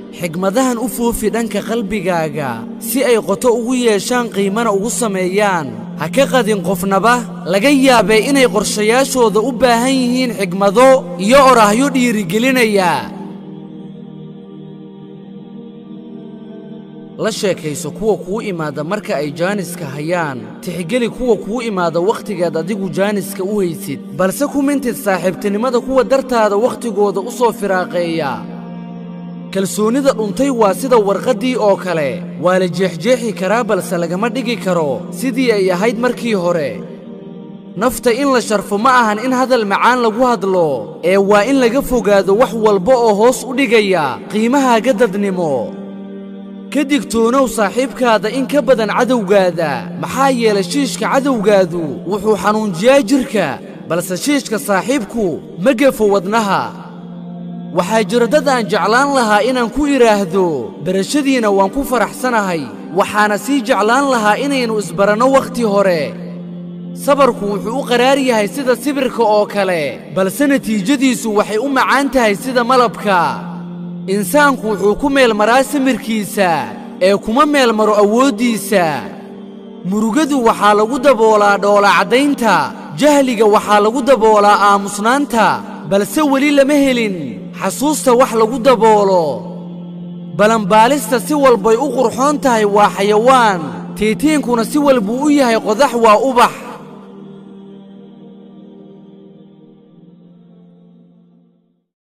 xigmadahan u foofi dhanka qalbigaaga si ay qoto ugu yeeshaan qiimana ugu sameeyaan ha ka qadin qofnaba laga yaabay inay qorshayaashooda u baahan yihiin xigmado iyo oraahyo dhiirigelinaya la sheekayso kuwa kuu imaada marka ay jaaniska hayaan tixgeli kuwa kuu imaada wakhtigeed adigu jaaniska u haysid balse ku mintid saaxiibtinimada kuwa dartaada wakhtigooda u soo firaaqeeya kalsoonida dhuntay waa sida warqaddii oo kale waa la jeexjeexi karaa balse lagama dhigi karo sidii ay ahayd markii hore nafta in la sharfo ma ahan in hadal macaan lagu hadlo ee waa in laga fogaado wax walba oo hoos u dhigaya qiimahaaga dadnimo ka digtoonow saaxiibkaada in ka badan cadowgaada maxaa yeelay shiishka cadowgaadu wuxuu xanuunjiyaa jirka balse shiishka saaxiibku ma gefo wadnaha waxaa jira dad aan jeclaan lahaa inaan ku idhaahdo barashadiina waan ku faraxsanahay waxaana sii jeclaan lahaa inaynu isbaranno wakhti hore sabarku wuxuu u qaraar yahay sida sibirka oo kale balse natiijadiisu waxay u macaan tahay sida malabka insaanku wuxuu ku meel maraa samirkiisa ee kuma meel maro awooddiisa murugadu waxaa lagu daboolaa dhoola caddaynta jahliga waxaa lagu daboolaa aamusnaanta balse weli lama helin xasuusta wax lagu daboolo balanbaalista si walbay u qurxoon tahay waa xayawaan tiitiinkuna si walbuu u yahay qodax waa ubax